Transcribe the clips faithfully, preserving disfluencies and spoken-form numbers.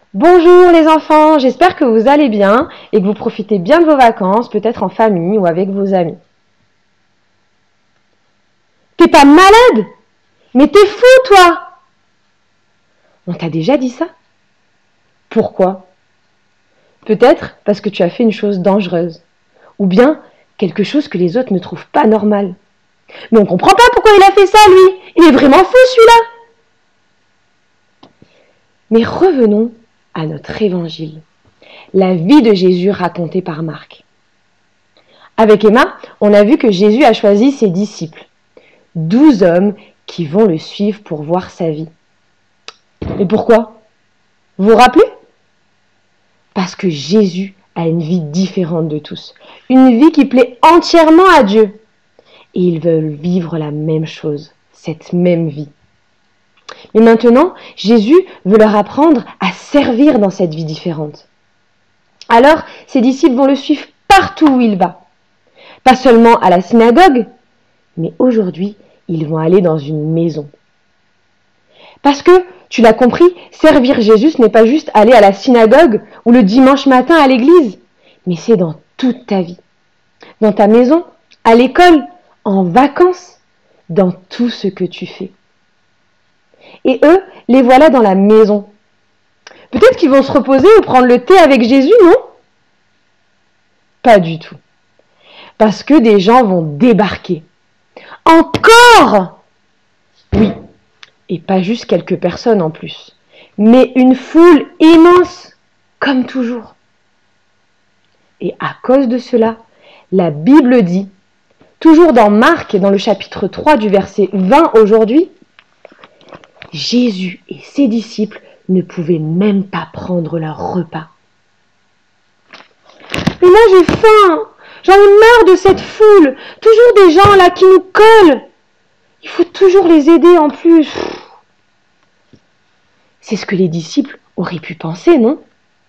Bonjour les enfants, j'espère que vous allez bien et que vous profitez bien de vos vacances, peut-être en famille ou avec vos amis. T'es pas malade? Mais t'es fou toi! On t'a déjà dit ça? Pourquoi? Peut-être parce que tu as fait une chose dangereuse, ou bien quelque chose que les autres ne trouvent pas normal. Mais on comprend pas pourquoi il a fait ça lui, il est vraiment fou celui-là! Mais revenons à notre évangile, la vie de Jésus racontée par Marc. Avec Emma, on a vu que Jésus a choisi ses disciples, douze hommes qui vont le suivre pour voir sa vie. Et pourquoi? Vous vous rappelez? Parce que Jésus a une vie différente de tous, une vie qui plaît entièrement à Dieu. Et ils veulent vivre la même chose, cette même vie. Mais maintenant, Jésus veut leur apprendre à servir dans cette vie différente. Alors, ses disciples vont le suivre partout où il va. Pas seulement à la synagogue, mais aujourd'hui, ils vont aller dans une maison. Parce que, tu l'as compris, servir Jésus, ce n'est pas juste aller à la synagogue ou le dimanche matin à l'église, mais c'est dans toute ta vie. Dans ta maison, à l'école, en vacances, dans tout ce que tu fais. Et eux, les voilà dans la maison. Peut-être qu'ils vont se reposer ou prendre le thé avec Jésus, non? Pas du tout. Parce que des gens vont débarquer. Encore? Oui, et pas juste quelques personnes en plus, mais une foule immense, comme toujours. Et à cause de cela, la Bible dit, toujours dans Marc, dans le chapitre trois du verset vingt aujourd'hui, Jésus et ses disciples ne pouvaient même pas prendre leur repas. Mais moi j'ai faim, j'en ai marre de cette foule, toujours des gens là qui nous collent. Il faut toujours les aider en plus. C'est ce que les disciples auraient pu penser, non?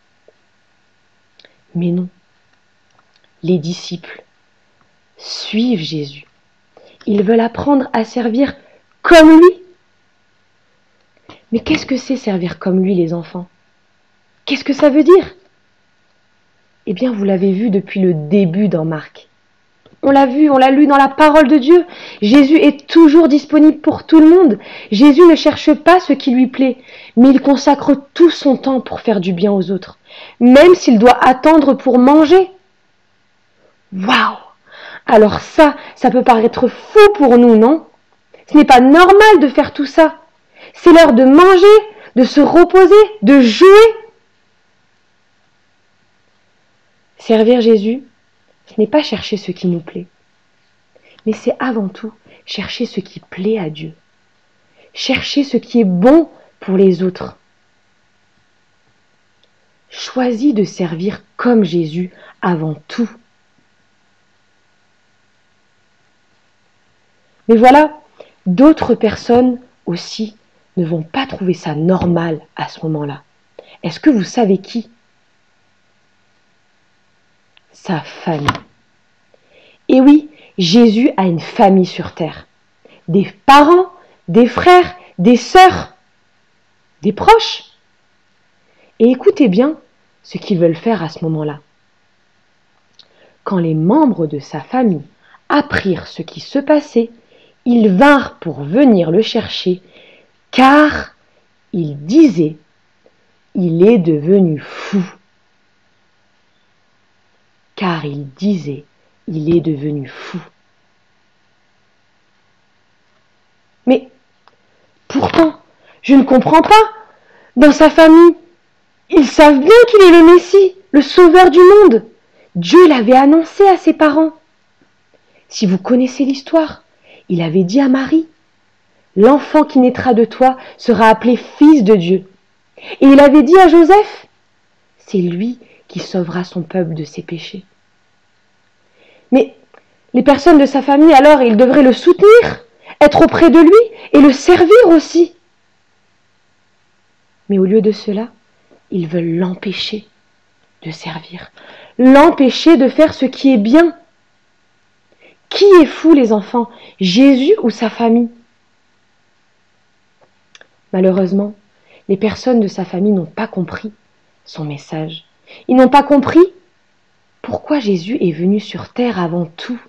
Mais non. Les disciples suivent Jésus. Ils veulent apprendre à servir comme lui. Mais qu'est-ce que c'est servir comme lui, les enfants? Qu'est-ce que ça veut dire? Eh bien, vous l'avez vu depuis le début dans Marc. On l'a vu, on l'a lu dans la parole de Dieu. Jésus est toujours disponible pour tout le monde. Jésus ne cherche pas ce qui lui plaît, mais il consacre tout son temps pour faire du bien aux autres, même s'il doit attendre pour manger. Waouh! Alors ça, ça peut paraître fou pour nous, non? Ce n'est pas normal de faire tout ça. C'est l'heure de manger, de se reposer, de jouer. Servir Jésus, ce n'est pas chercher ce qui nous plaît, mais c'est avant tout chercher ce qui plaît à Dieu. Chercher ce qui est bon pour les autres. Choisis de servir comme Jésus avant tout. Mais voilà, d'autres personnes aussi ne vont pas trouver ça normal à ce moment-là. Est-ce que vous savez qui? Sa famille. Et oui, Jésus a une famille sur terre. Des parents, des frères, des sœurs, des proches. Et écoutez bien ce qu'ils veulent faire à ce moment-là. Quand les membres de sa famille apprirent ce qui se passait, ils vinrent pour venir le chercher, car ils disaient, il est devenu fou. Car il disait, il est devenu fou. Mais pourtant, je ne comprends pas. Dans sa famille, ils savent bien qu'il est le Messie, le sauveur du monde. Dieu l'avait annoncé à ses parents. Si vous connaissez l'histoire, il avait dit à Marie, l'enfant qui naîtra de toi sera appelé fils de Dieu. Et il avait dit à Joseph, c'est lui qui sauvera son peuple de ses péchés. Mais les personnes de sa famille, alors, ils devraient le soutenir, être auprès de lui et le servir aussi. Mais au lieu de cela, ils veulent l'empêcher de servir, l'empêcher de faire ce qui est bien. Qui est fou, les enfants, Jésus ou sa famille? Malheureusement, les personnes de sa famille n'ont pas compris son message. Ils n'ont pas compris pourquoi Jésus est venu sur terre avant tout.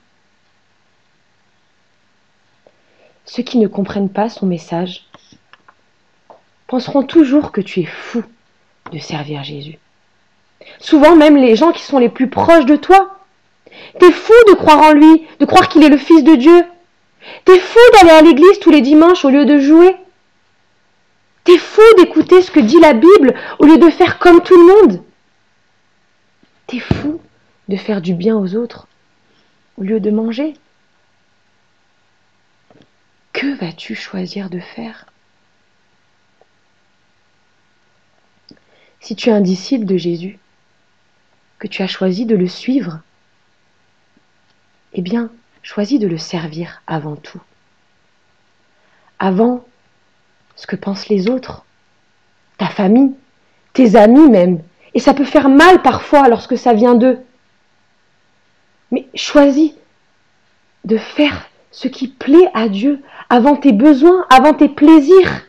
Ceux qui ne comprennent pas son message penseront toujours que tu es fou de servir Jésus. Souvent même les gens qui sont les plus proches de toi. T'es fou de croire en lui, de croire qu'il est le Fils de Dieu. T'es fou d'aller à l'église tous les dimanches au lieu de jouer. T'es fou d'écouter ce que dit la Bible au lieu de faire comme tout le monde. T'es fou de faire du bien aux autres au lieu de manger. Que vas-tu choisir de faire? Si tu es un disciple de Jésus, que tu as choisi de le suivre, eh bien, choisis de le servir avant tout. Avant ce que pensent les autres, ta famille, tes amis même. Et ça peut faire mal parfois lorsque ça vient d'eux. Mais choisis de faire ce qui plaît à Dieu avant tes besoins, avant tes plaisirs.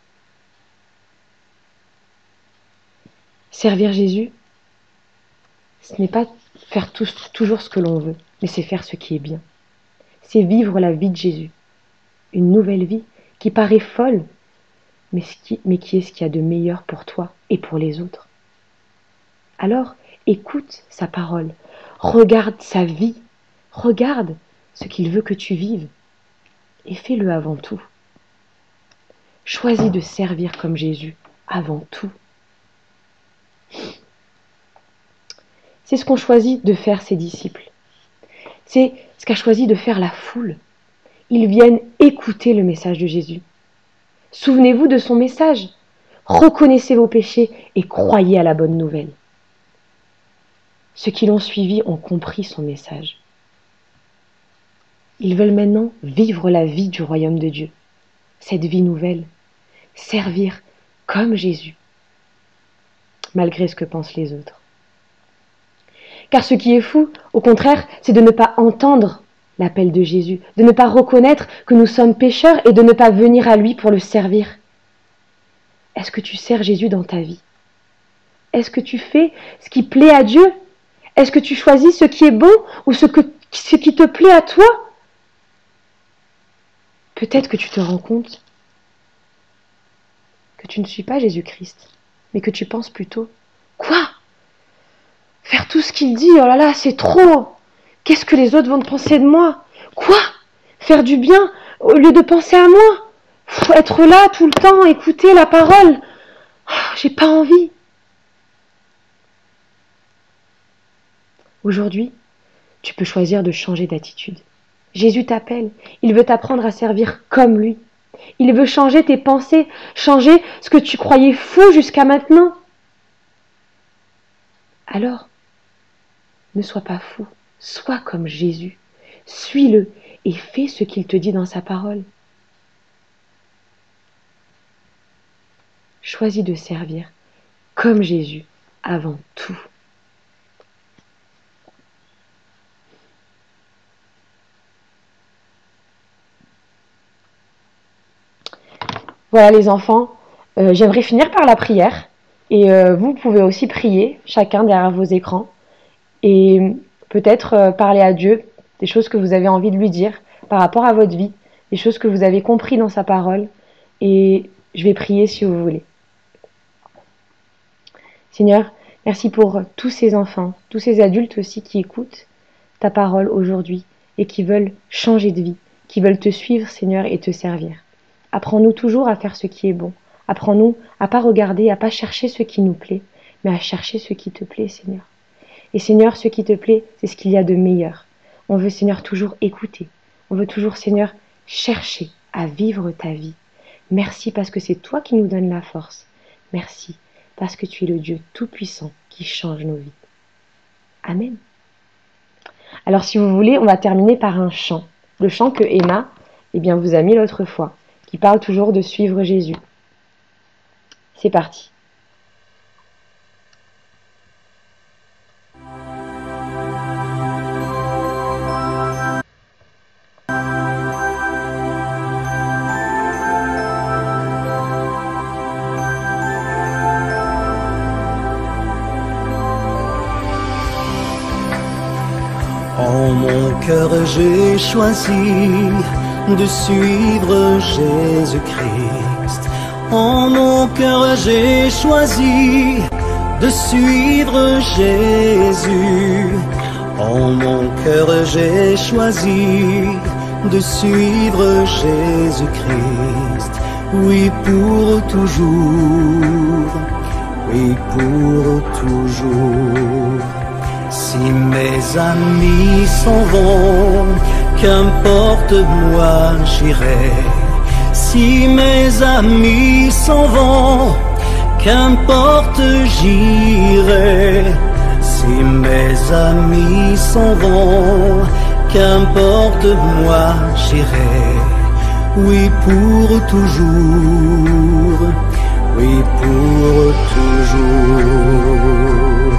Servir Jésus, ce n'est pas faire tout, toujours ce que l'on veut, mais c'est faire ce qui est bien. C'est vivre la vie de Jésus. Une nouvelle vie qui paraît folle, mais qui, mais qui est ce qu'il y a de meilleur pour toi et pour les autres. Alors, écoute sa parole, regarde sa vie, regarde ce qu'il veut que tu vives et fais-le avant tout. Choisis de servir comme Jésus avant tout. C'est ce qu'ont choisi de faire ses disciples. C'est ce qu'a choisi de faire la foule. Ils viennent écouter le message de Jésus. Souvenez-vous de son message. Reconnaissez vos péchés et croyez à la bonne nouvelle. Ceux qui l'ont suivi ont compris son message. Ils veulent maintenant vivre la vie du royaume de Dieu. Cette vie nouvelle. Servir comme Jésus. Malgré ce que pensent les autres. Car ce qui est fou, au contraire, c'est de ne pas entendre l'appel de Jésus, de ne pas reconnaître que nous sommes pécheurs et de ne pas venir à lui pour le servir. Est-ce que tu sers Jésus dans ta vie? Est-ce que tu fais ce qui plaît à Dieu? Est-ce que tu choisis ce qui est bon ou ce, que, ce qui te plaît à toi? Peut-être que tu te rends compte que tu ne suis pas Jésus-Christ, mais que tu penses plutôt « Quoi ? Faire tout ce qu'il dit, oh là là, c'est trop! Qu'est-ce que les autres vont penser de moi? Quoi? Faire du bien au lieu de penser à moi? Faut être là tout le temps, écouter la parole. Oh, j'ai pas envie. » Aujourd'hui, tu peux choisir de changer d'attitude. Jésus t'appelle. Il veut t'apprendre à servir comme lui. Il veut changer tes pensées, changer ce que tu croyais fou jusqu'à maintenant. Alors, ne sois pas fou, sois comme Jésus. Suis-le et fais ce qu'il te dit dans sa parole. Choisis de servir comme Jésus avant tout. Voilà les enfants, euh, j'aimerais finir par la prière et euh, vous pouvez aussi prier chacun derrière vos écrans et peut-être euh, parler à Dieu des choses que vous avez envie de lui dire par rapport à votre vie, des choses que vous avez compris dans sa parole et je vais prier si vous voulez. Seigneur, merci pour tous ces enfants, tous ces adultes aussi qui écoutent ta parole aujourd'hui et qui veulent changer de vie, qui veulent te suivre Seigneur et te servir. Apprends-nous toujours à faire ce qui est bon. Apprends-nous à pas regarder, à pas chercher ce qui nous plaît, mais à chercher ce qui te plaît, Seigneur. Et Seigneur, ce qui te plaît, c'est ce qu'il y a de meilleur. On veut, Seigneur, toujours écouter. On veut toujours, Seigneur, chercher à vivre ta vie. Merci parce que c'est toi qui nous donnes la force. Merci parce que tu es le Dieu tout-puissant qui change nos vies. Amen. Alors, si vous voulez, on va terminer par un chant. Le chant que Emma, eh bien, vous a mis l'autre fois, qui parle toujours de suivre Jésus. C'est parti. cœur j'ai choisi de suivre Jésus-Christ. En mon cœur j'ai choisi de suivre Jésus. En mon cœur j'ai choisi de suivre Jésus-Christ. Oui, pour toujours, oui, pour toujours. Si mes amis s'en vont, qu'importe, moi j'irai. Si mes amis s'en vont, qu'importe, j'irai. Si mes amis s'en vont, qu'importe, moi j'irai. Oui, pour toujours, oui, pour toujours.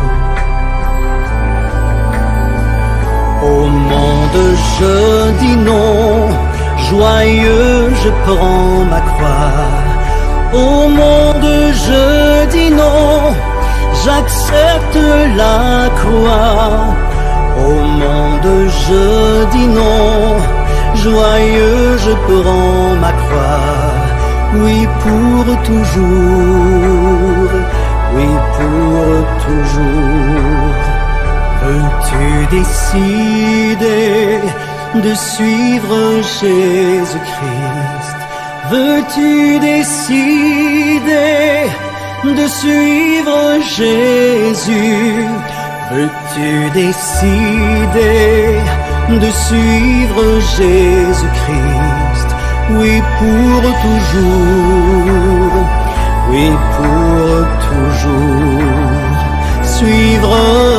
Au monde je dis non, joyeux je prends ma croix. Au monde je dis non, j'accepte la croix. Au monde je dis non, joyeux je prends ma croix. Oui, pour toujours, oui, pour toujours. Veux-tu décider de suivre Jésus-Christ? Veux-tu décider de suivre Jésus? Veux-tu décider de suivre Jésus-Christ? Oui, pour toujours, oui, pour toujours. Suivre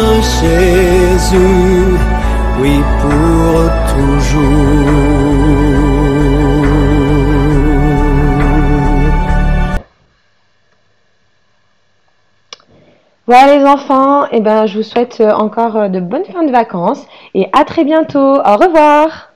Jésus, oui, pour toujours. Voilà les enfants, et ben, je vous souhaite encore de bonnes fins de vacances et à très bientôt. Au revoir.